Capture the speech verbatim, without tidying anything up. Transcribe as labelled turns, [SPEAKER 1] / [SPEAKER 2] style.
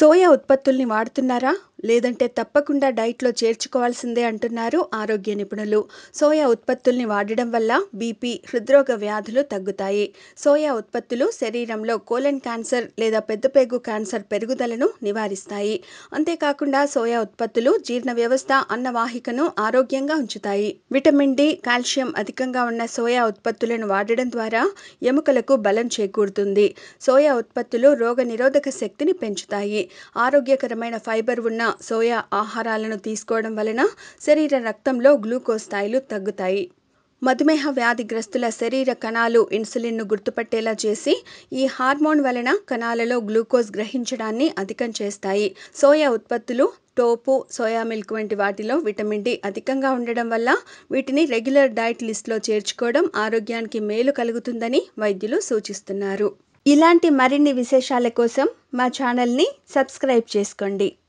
[SPEAKER 1] Soya ఉత్పత్తుల్ని వాడుతున్నారా? లేదంటే తప్పకుండా డైట్‌లో చేర్చుకోవాల్సిందే అంటున్నారు ఆరోగ్య నిపుణులు. సోయా ఉత్పత్తుల్ని వాడడం వల్ల బీపీ, హృద్రోగ వ్యాధులు తగ్గుతాయి. సోయా ఉత్పత్తులు శరీరంలో కోలన్ క్యాన్సర్ లేదా పెద్దపేగు క్యాన్సర్ పెరుగుదలను నివారిస్తాయి. అంతేకాకుండా సోయా ఉత్పత్తులు జీర్ణ వ్యవస్థ, అన్నవాహికను ఆరోగ్యంగా ఉంచుతాయి. విటమిన్ డి, కాల్షియం అధికంగా ఉన్న సోయా ఉత్పత్తులను వాడడం ద్వారా ఎముకలకు బలం చేకూరుతుంది. సోయా ఉత్పత్తులు రోగనిరోధక శక్తిని పెంచుతాయి. ఆరోగ్యకరమైన ఫైబర్ ఉన్న సోయా ఆహారాలను తీసుకోవడం వలన శరీర రక్తంలో గ్లూకోజ్ స్థాయిలు తగ్గుతాయి. మధుమేహ వ్యాధిగ్రస్తుల శరీర కణాలు ఇన్సులిన్ను గుర్తుపట్టేలా చేసి, ఈ హార్మోన్ వలన కణాలలో గ్లూకోజ్ గ్రహించడాన్ని అధికం చేస్తాయి. సోయా ఉత్పత్తులు, టోపు, సోయా మిల్క్ వంటి వాటిలో విటమిన్ డి అధికంగా ఉండడం వల్ల వీటిని రెగ్యులర్ డైట్ లిస్ట్లో చేర్చుకోవడం ఆరోగ్యానికి మేలు కలుగుతుందని వైద్యులు సూచిస్తున్నారు. ఇలాంటి మరిన్ని విశేషాల కోసం మా ఛానల్ని సబ్స్క్రైబ్ చేసుకోండి.